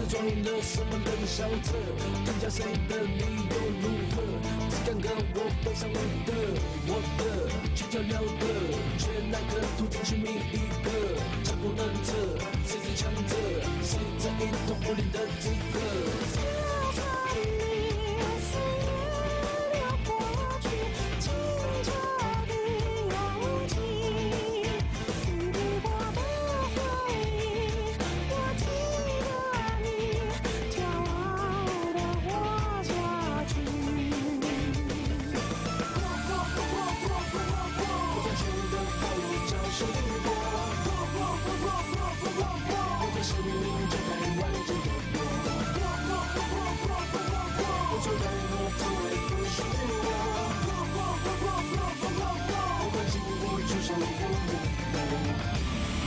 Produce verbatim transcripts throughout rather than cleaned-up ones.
装赢了什么冷笑着，评价谁的理由如何？只敢跟我背上我的，我的去交流的，却哪个途中去觅一个强不能测，谁最强者，谁在一统武林的资格？ 就算你岁月流过去，清澈的勇气，撕不过的回忆，我记得你，骄傲地活下去。 我在前的道路找寻我，我在生命中该完整的我。我做人我从来不属于我，我关心你出手我我。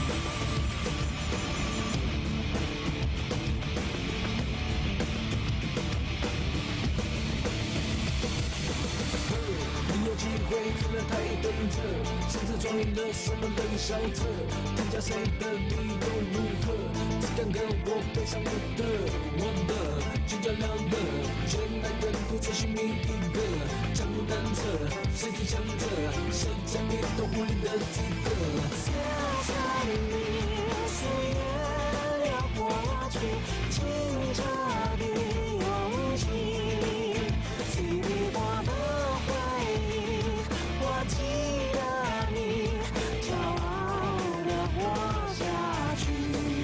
你有机会可能太等着，甚至装赢了什么冷笑着，评价谁的理由如何？只敢跟我背上我的，我的去较量的，却哪根不追寻觅一个强不难测，谁最强者，谁在一统武林的资格？ 就算你岁月流过去，清澈的勇气，撕不过的回忆，我记得你，骄傲地活下去。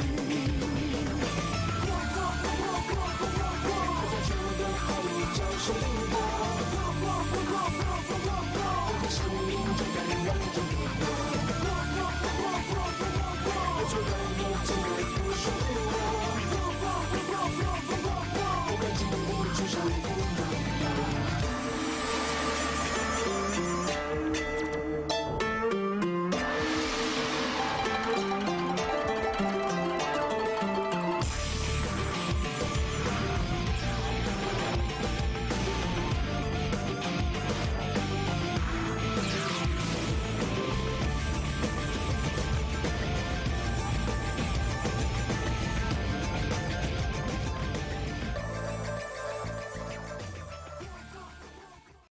我在前的道路找寻我，我在生命中该完整的活。我做人我从来不属于我，我关心你出手我。